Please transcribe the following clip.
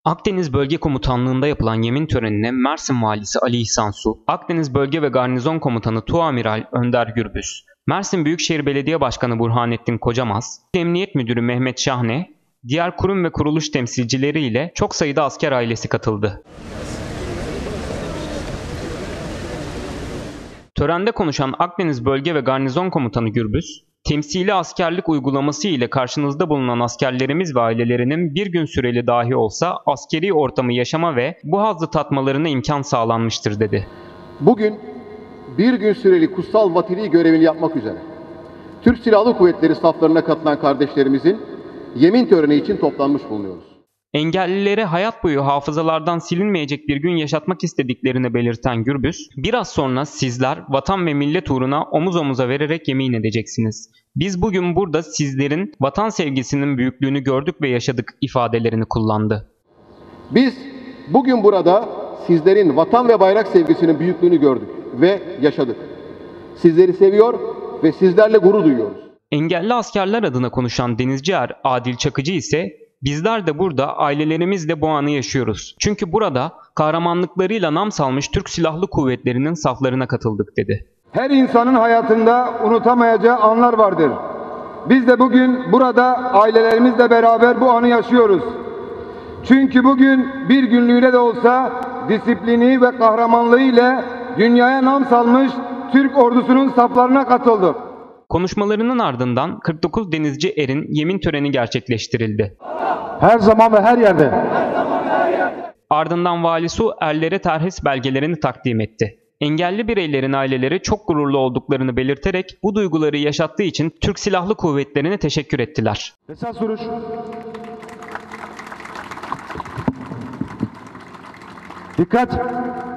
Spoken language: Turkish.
Akdeniz Bölge Komutanlığı'nda yapılan yemin törenine Mersin Valisi Ali İhsan Su, Akdeniz Bölge ve Garnizon Komutanı Tuğamiral Önder Gürbüz, Mersin Büyükşehir Belediye Başkanı Burhanettin Kocamaz, Emniyet Müdürü Mehmet Şahne, diğer kurum ve kuruluş temsilcileri ile çok sayıda asker ailesi katıldı. Törende konuşan Akdeniz Bölge ve Garnizon Komutanı Gürbüz, temsili askerlik uygulaması ile karşınızda bulunan askerlerimiz ve ailelerinin bir gün süreli dahi olsa askeri ortamı yaşama ve bu hazzı tatmalarına imkan sağlanmıştır dedi. Bugün bir gün süreli kutsal vatani görevini yapmak üzere Türk Silahlı Kuvvetleri saflarına katılan kardeşlerimizin yemin töreni için toplanmış bulunuyoruz. Engellilere hayat boyu hafızalardan silinmeyecek bir gün yaşatmak istediklerini belirten Gürbüz, biraz sonra sizler vatan ve millet uğruna omuz omuza vererek yemin edeceksiniz. Biz bugün burada sizlerin vatan sevgisinin büyüklüğünü gördük ve yaşadık ifadelerini kullandı. Biz bugün burada sizlerin vatan ve bayrak sevgisinin büyüklüğünü gördük ve yaşadık. Sizleri seviyor ve sizlerle gurur duyuyoruz. Engelli askerler adına konuşan Denizci Er Adil Çakıcı ise bizler de burada ailelerimizle bu anı yaşıyoruz. Çünkü burada kahramanlıklarıyla nam salmış Türk Silahlı Kuvvetleri'nin saflarına katıldık dedi. Her insanın hayatında unutamayacağı anlar vardır. Biz de bugün burada ailelerimizle beraber bu anı yaşıyoruz. Çünkü bugün bir günlüğüne de olsa disiplini ve kahramanlığı ile dünyaya nam salmış Türk ordusunun saflarına katıldık. Konuşmalarının ardından 49 Denizci Er'in yemin töreni gerçekleştirildi. Her zaman ve her yerde. Ardından Vali Su erlere terhis belgelerini takdim etti. Engelli bireylerin aileleri çok gururlu olduklarını belirterek bu duyguları yaşattığı için Türk Silahlı Kuvvetleri'ne teşekkür ettiler. Esas duruş. Dikkat.